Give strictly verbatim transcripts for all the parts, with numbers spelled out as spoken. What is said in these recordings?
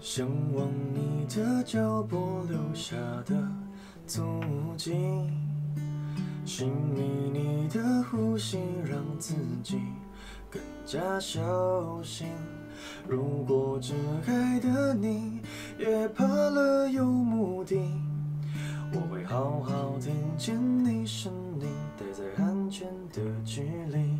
向往你的脚步留下的足迹，寻觅你的呼吸，让自己更加小心。如果只爱的你也怕了有目的，我会好好听见你声音，待在安全的距离。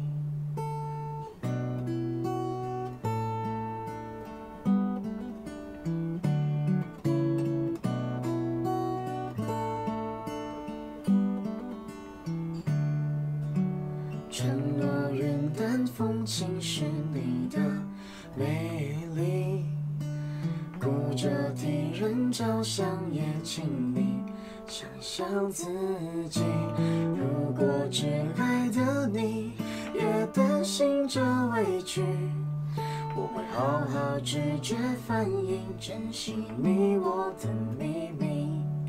沉落云淡风轻是你的美丽，顾着替人着想，也请你想想自己。如果只爱的你也担心着委屈，我会好好直觉反应，珍惜你我的秘密。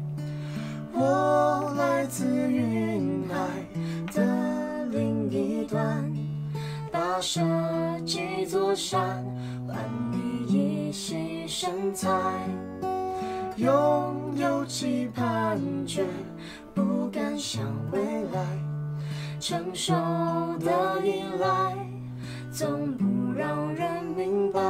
我来自云海的另一端，跋涉几座山，换你一袭神采。拥有期盼，却不敢想未来。成熟的依赖，总不让人明白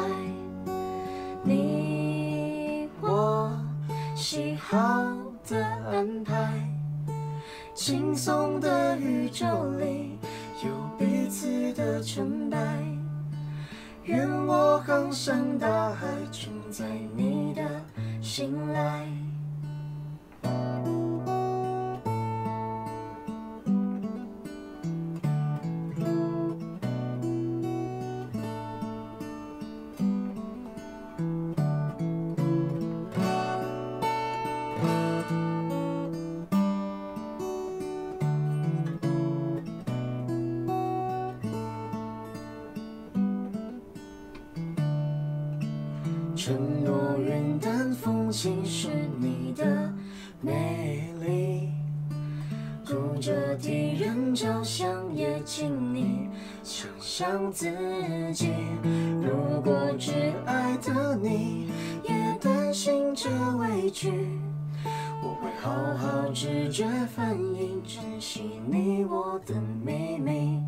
你我喜好的安排。轻松的宇宙里有彼此的成败，愿我航向大海，承载你的信赖。承诺云淡风轻是你的美丽，顾着替人着想，也请你想想自己。如果只爱的你也担心着委屈，我会好好直觉反应，珍惜你我的秘密。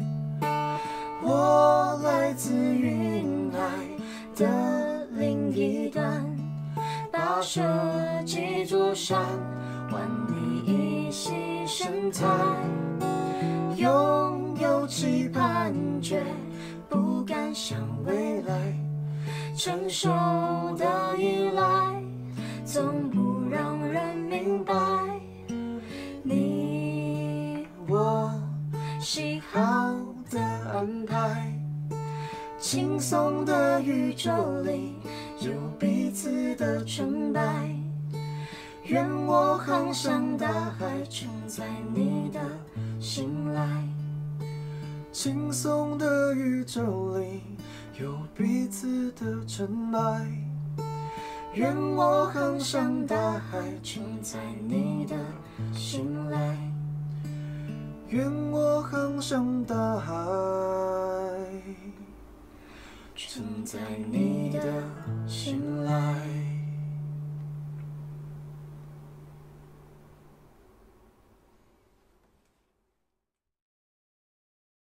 我来自云海的另一端，跋涉几座山，换你一袭神采。拥有期盼，却不敢想未来。成熟的依赖，总不让人明白你我喜好的安排。轻松的宇宙里有彼此的成败，愿我航向大海，承载你的信赖。轻松的宇宙里有彼此的成败，愿我航向大海，承载你的信赖。愿我航向大海，承载你的